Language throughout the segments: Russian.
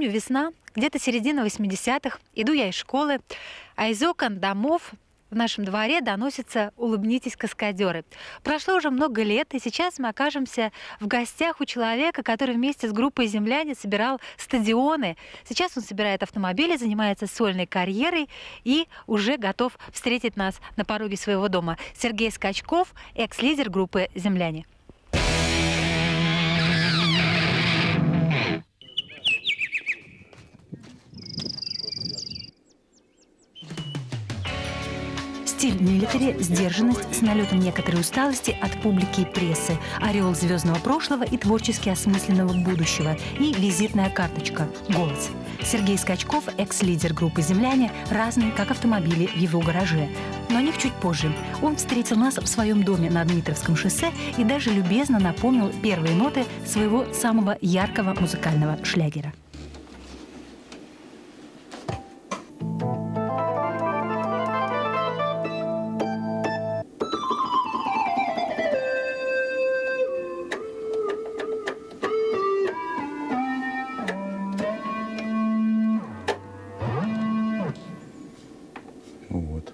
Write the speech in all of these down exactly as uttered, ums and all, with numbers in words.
Помню, весна, где-то середина восьмидесятых, иду я из школы, а из окон домов в нашем дворе доносится «Улыбнитесь, каскадеры». Прошло уже много лет, и сейчас мы окажемся в гостях у человека, который вместе с группой «Земляне» собирал стадионы. Сейчас он собирает автомобили, занимается сольной карьерой и уже готов встретить нас на пороге своего дома. Сергей Скачков, экс-лидер группы «Земляне». Стиль милитари, сдержанность с налетом некоторой усталости от публики и прессы, ореол звездного прошлого и творчески осмысленного будущего и визитная карточка – голос. Сергей Скачков, экс-лидер группы «Земляне», разные, как автомобили в его гараже. Но о них чуть позже. Он встретил нас в своем доме на Дмитровском шоссе и даже любезно напомнил первые ноты своего самого яркого музыкального шлягера. Вот.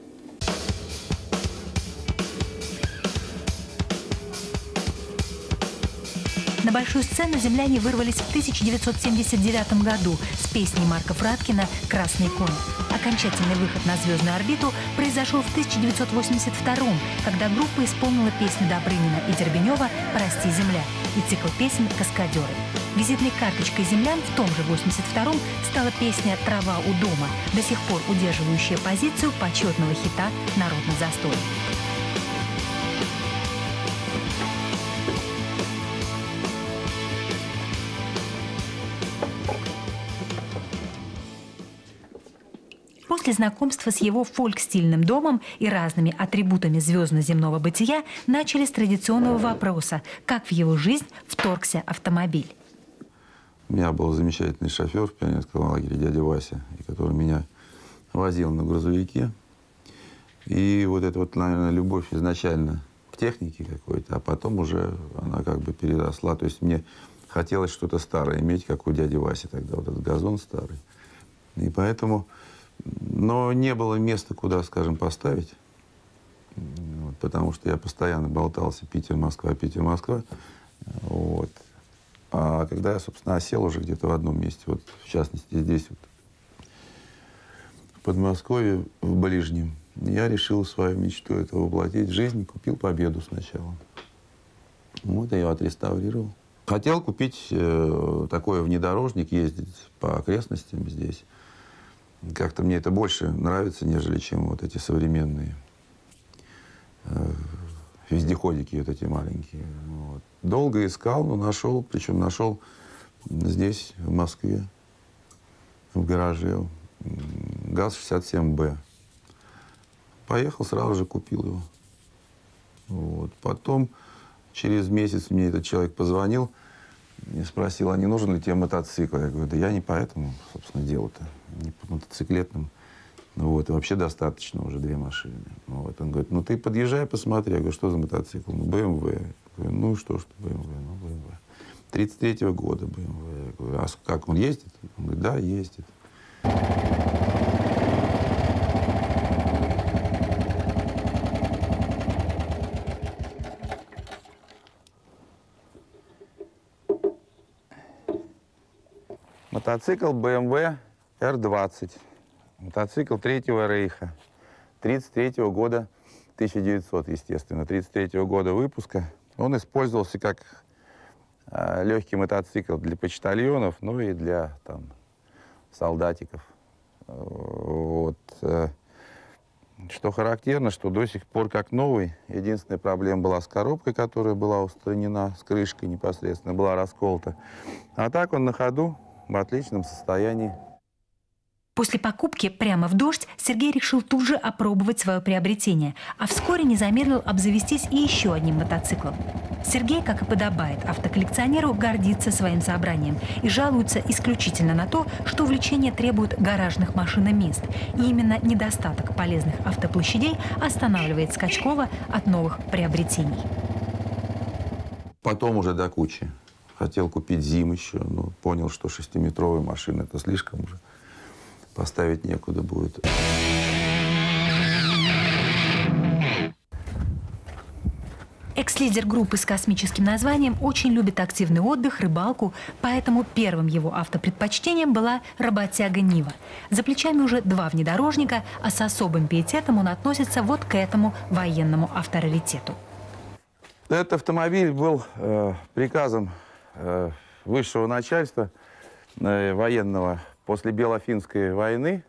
На большую сцену «Земляне» вырвались в тысяча девятьсот семьдесят девятом году с песней Марка Фраткина «Красный конь». Окончательный выход на звездную орбиту произошел в тысяча девятьсот восемьдесят втором, когда группа исполнила песни Добрынина и Дербенева «Прости, земля» и цикл песен «Каскадеры». Визитной карточкой «Землян» в том же восемьдесят втором стала песня «Трава у дома», до сих пор удерживающая позицию почетного хита «Народный застой». После знакомства с его фольк-стильным домом и разными атрибутами звездно-земного бытия начали с традиционного вопроса, как в его жизнь вторгся автомобиль. У меня был замечательный шофер в пионерском лагере, дядя Вася, который меня возил на грузовике. И вот эта вот, наверное, любовь изначально к технике какой-то, а потом уже она как бы переросла. То есть мне хотелось что-то старое иметь, как у дяди Васи тогда, вот этот газон старый. И поэтому... Но не было места, куда, скажем, поставить, вот, потому что я постоянно болтался Питер-Москва, Питер-Москва. Вот. А когда я, собственно, осел уже где-то в одном месте, вот, в частности, здесь, вот, в Подмосковье, в Ближнем, я решил свою мечту это воплотить в жизнь, купил Победу сначала. Вот, я ее отреставрировал. Хотел купить э, такой внедорожник, ездить по окрестностям здесь. Как-то мне это больше нравится, нежели чем вот эти современные э, вездеходики вот эти маленькие. Вот. Долго искал, но нашел, причем нашел здесь, в Москве, в гараже, ГАЗ шестьдесят семь Б. Поехал, сразу же купил его. Вот. Потом, через месяц мне этот человек позвонил и спросил, а не нужен ли тебе мотоцикл? Я говорю, да я не по этому, собственно, делу-то, не по мотоциклетным. Вот, и вообще достаточно уже две машины. Вот. Он говорит, ну ты подъезжай, посмотри. Я говорю, что за мотоцикл? Ну, бэ эм вэ. Я говорю, ну что, что бэ эм вэ? Ну, бэ эм вэ. тридцать третьего года бэ эм вэ. Я говорю, а как, он ездит? Он говорит, да, ездит. Мотоцикл бэ эм вэ эр двадцать. Мотоцикл Третьего Рейха. тридцать третьего года, тысяча девятисотого, естественно, тридцать третьего года выпуска. Он использовался как э, легкий мотоцикл для почтальонов, ну и для там, солдатиков. Вот. Что характерно, что до сих пор как новый. Единственная проблема была с коробкой, которая была устранена, с крышкой непосредственно, была расколота. А так он на ходу, в отличном состоянии. После покупки прямо в дождь Сергей решил тут же опробовать свое приобретение, а вскоре не замедлил обзавестись и еще одним мотоциклом. Сергей, как и подобает автоколлекционеру, гордится своим собранием и жалуется исключительно на то, что увлечение требует гаражных машин и мест. И именно недостаток полезных автоплощадей останавливает Скачкова от новых приобретений. Потом уже до кучи. хотел купить ЗИМ еще, но понял, что шестиметровая машина это слишком уже. Поставить некуда будет. Экс-лидер группы с космическим названием очень любит активный отдых, рыбалку, поэтому первым его автопредпочтением была работяга Нива. За плечами уже два внедорожника, а с особым пиететом он относится вот к этому военному авторитету. Этот автомобиль был э, приказом э, высшего начальства э, военного после Белофинской войны.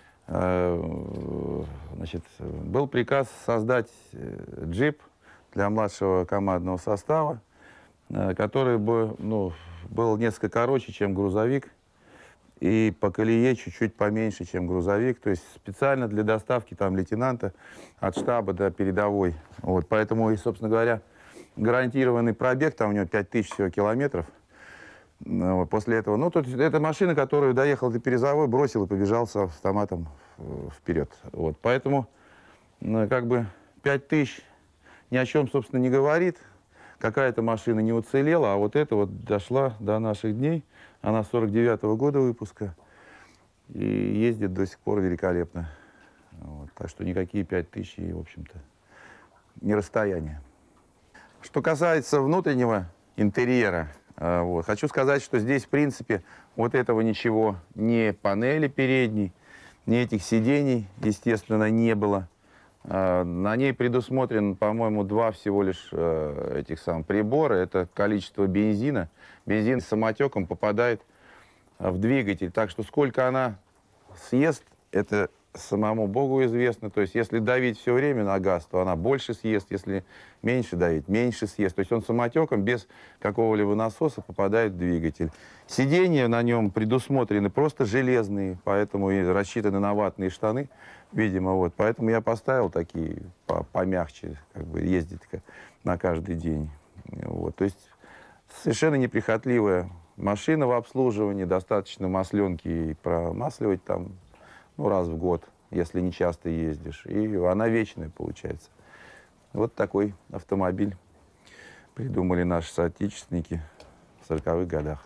Э, значит, был приказ создать э, джип для младшего командного состава, который бы, ну, был несколько короче, чем грузовик, и по колее чуть-чуть поменьше, чем грузовик. То есть специально для доставки там лейтенанта от штаба до передовой. Вот, поэтому, и, собственно говоря, гарантированный пробег, там у него пять тысяч всего километров. Вот, после этого, ну, тут это машина, которую доехал до Перезовой, бросил и побежал с автоматом вперед. Вот, поэтому, ну, как бы пять тысяч ни о чем, собственно, не говорит. Какая-то машина не уцелела, а вот эта вот дошла до наших дней. Она сорок девятого года выпуска и ездит до сих пор великолепно. Вот, так что никакие пять тысяч, в общем-то, не расстояние. Что касается внутреннего интерьера, вот, хочу сказать, что здесь, в принципе, вот этого ничего, ни панели передней, ни этих сидений, естественно, не было. На ней предусмотрен, по-моему, два всего лишь э, этих самых прибора. Это количество бензина. Бензин с самотеком попадает в двигатель. Так что сколько она съест, это самому Богу известно. То есть если давить все время на газ, то она больше съест. Если меньше давить, меньше съест. То есть он самотеком без какого-либо насоса попадает в двигатель. Сиденья на нем предусмотрены просто железные, поэтому и рассчитаны на ватные штаны. Видимо, вот. Поэтому я поставил такие помягче, как бы ездить на каждый день. Вот. То есть совершенно неприхотливая машина в обслуживании, достаточно масленки и промасливать там, ну, раз в год, если не часто ездишь. И она вечная получается. Вот такой автомобиль придумали наши соотечественники в сороковых годах.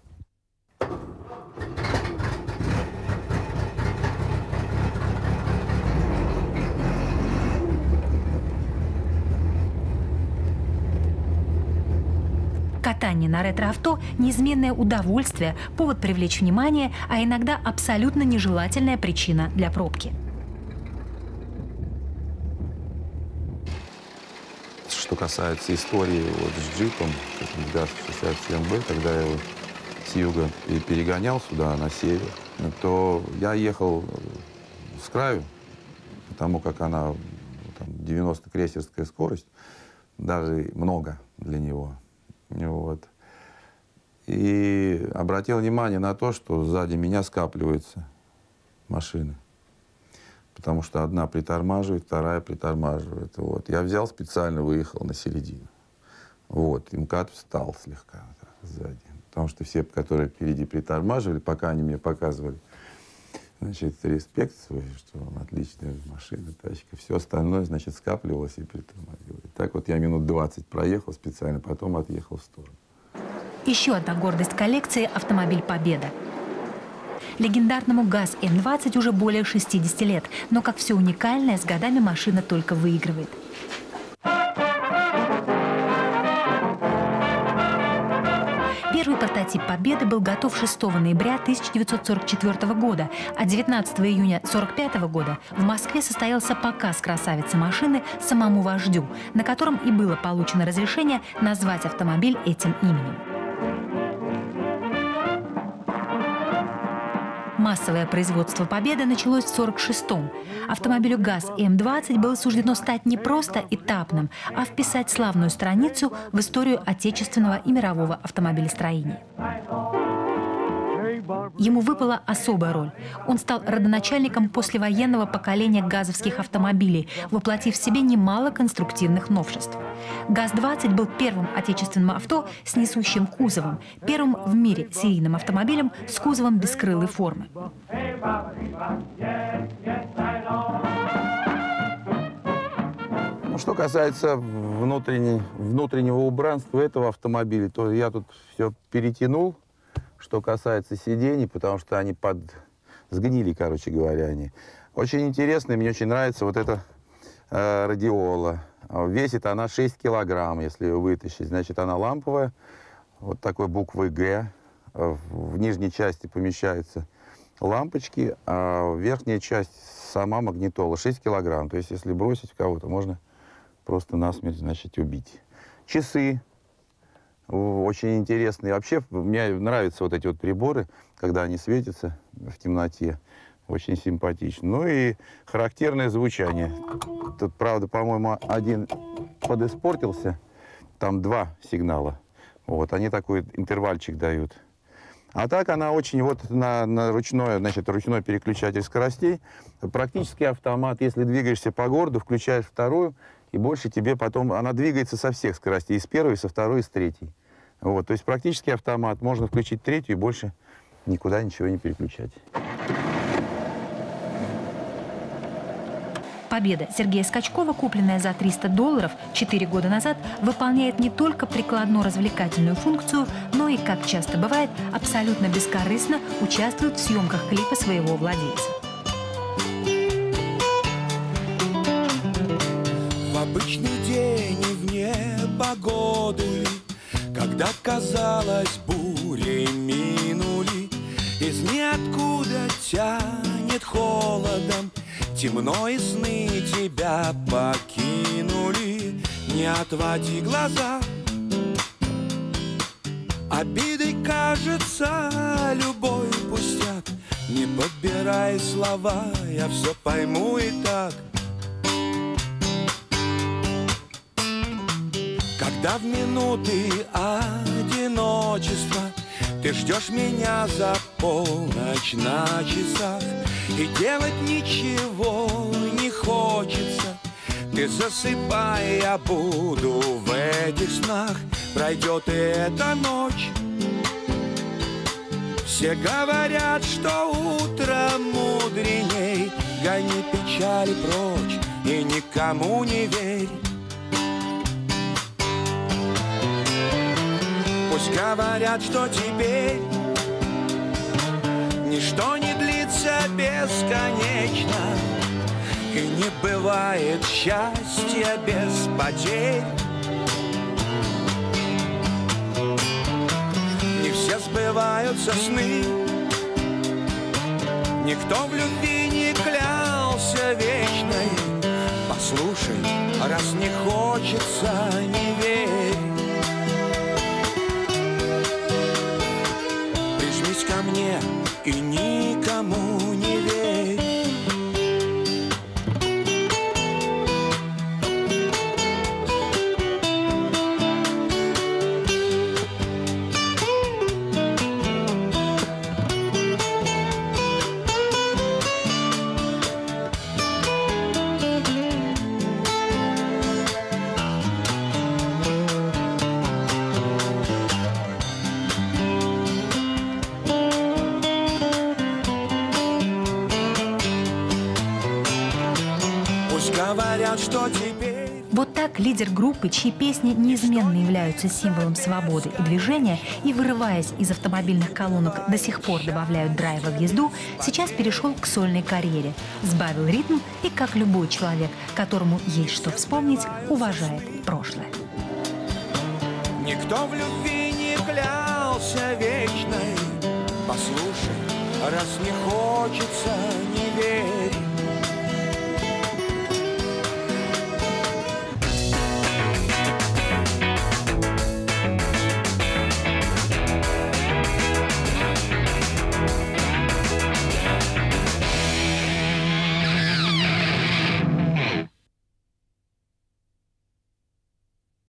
Катание на ретро-авто – неизменное удовольствие, повод привлечь внимание, а иногда абсолютно нежелательная причина для пробки. Что касается истории вот с джипом, ГАЗ шестьдесят семь бэ, когда я его с юга перегонял сюда, на север, то я ехал с краю, потому как она там, девяносто крейсерская скорость, даже много для него. Вот. И обратил внимание на то, что сзади меня скапливаются машины. Потому что одна притормаживает, вторая притормаживает. Вот. Я взял специально, выехал на середину. Вот. И МКАД встал слегка сзади. Потому что все, которые впереди притормаживали, пока они мне показывали, значит, респект свой, что отличная машина, тачка. Все остальное, значит, скапливалось и притормозило. И так вот я минут двадцать проехал специально, потом отъехал в сторону. Еще одна гордость коллекции – автомобиль «Победа». Легендарному ГАЗ М двадцать уже более шестидесяти лет, но, как все уникальное, с годами машина только выигрывает. Первый прототип «Победы» был готов шестого ноября тысяча девятьсот сорок четвёртого года, а девятнадцатого июня тысяча девятьсот сорок пятого года в Москве состоялся показ красавицы машины самому вождю, на котором и было получено разрешение назвать автомобиль этим именем. Массовое производство «Победы» началось в сорок шестом. Автомобилю ГАЗ М двадцать было суждено стать не просто этапным, а вписать славную страницу в историю отечественного и мирового автомобилестроения. Ему выпала особая роль. Он стал родоначальником послевоенного поколения газовских автомобилей, воплотив в себе немало конструктивных новшеств. ГАЗ двадцать был первым отечественным авто с несущим кузовом, первым в мире серийным автомобилем с кузовом бескрылой формы. Ну, Что касается внутренней, внутреннего убранства этого автомобиля, то я тут все перетянул. Что касается сидений, потому что они под... сгнили, короче говоря, они. Очень интересно, и мне очень нравится вот эта э, радиола. Весит она шесть килограмм, если ее вытащить. Значит, она ламповая, вот такой буквой «Г». В нижней части помещаются лампочки, а верхняя часть сама магнитола шесть килограмм. То есть, если бросить в кого-то, можно просто насмерть, значит, убить. Часы очень интересные. Вообще, мне нравятся вот эти вот приборы, когда они светятся в темноте. Очень симпатично. Ну и характерное звучание. Тут, правда, по-моему, один подиспортился. Там два сигнала. Вот, они такой интервальчик дают. А так она очень вот на, на ручной, значит, ручной переключатель скоростей. Практически автомат. Если двигаешься по городу, включаешь вторую, и больше тебе потом... Она двигается со всех скоростей. И с первой, и со второй, и с третьей. Вот, то есть практически автомат. Можно включить третью и больше никуда ничего не переключать. Победа Сергея Скачкова, купленная за триста долларов четыре года назад, выполняет не только прикладно-развлекательную функцию, но и, как часто бывает, абсолютно бескорыстно участвует в съемках клипа своего владельца. В обычный день и вне погоды, когда, казалось, бури минули, из ниоткуда тянет холодом, темно и сны тебя покинули. Не отводи глаза, обидой кажется любой пустяк. Не подбирай слова, я все пойму и так. Когда в минуты одиночества ты ждешь меня за полночь на часах, и делать ничего не хочется, ты засыпай, я буду в этих снах. Пройдет и эта ночь. Все говорят, что утро мудреней. Гони печали прочь и никому не верь. Пусть говорят, что теперь ничто не длится бесконечно, и не бывает счастья без потерь. Не все сбываются сны, никто в любви не клялся вечной. Послушай, раз не хочется, не верь. Прижмись ко мне и никому не верь. Говорят, что теперь... Вот так лидер группы, чьи песни неизменно являются символом свободы и движения, и, вырываясь из автомобильных колонок, до сих пор добавляют драйва в езду, сейчас перешел к сольной карьере, сбавил ритм и, как любой человек, которому есть что вспомнить, уважает прошлое. Никто в любви не клялся вечной. Послушай, раз не хочется, не верь.